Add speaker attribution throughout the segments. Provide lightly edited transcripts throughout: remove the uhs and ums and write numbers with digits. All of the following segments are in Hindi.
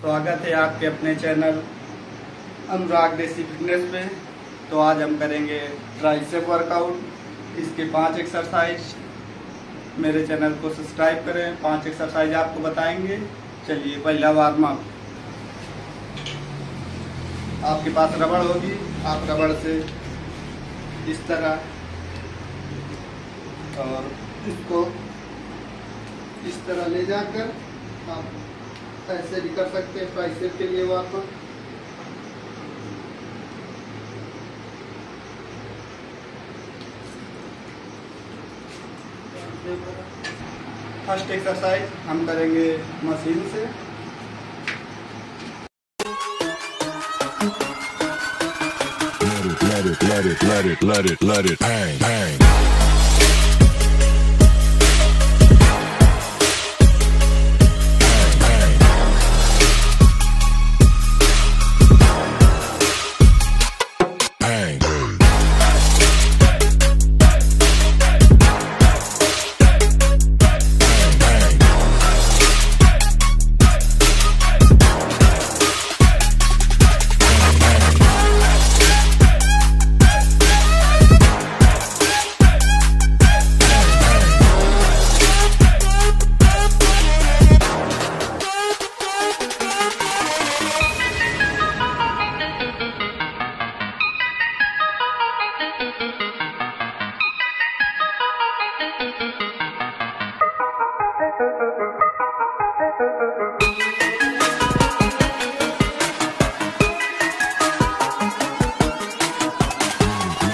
Speaker 1: स्वागत है आपके अपने चैनल अनुराग देसी फिटनेस पे। तो आज हम करेंगे ट्राइसेप वर्कआउट। इसके 5 एक्सरसाइज। मेरे चैनल को सब्सक्राइब करें, 5 एक्सरसाइज आपको बताएंगे। चलिए, पहला वार्म अप। आपके पास रबड़ होगी, आप रबड़ से इस तरह और इसको इस तरह ले जाकर आप ऐसे भी कर सकते हैं। ट्राइसेप के लिए वार्म अप। फर्स्ट एक्सरसाइज हम करेंगे मशीन से। let it bang bang।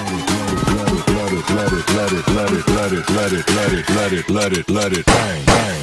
Speaker 1: let it bang bang।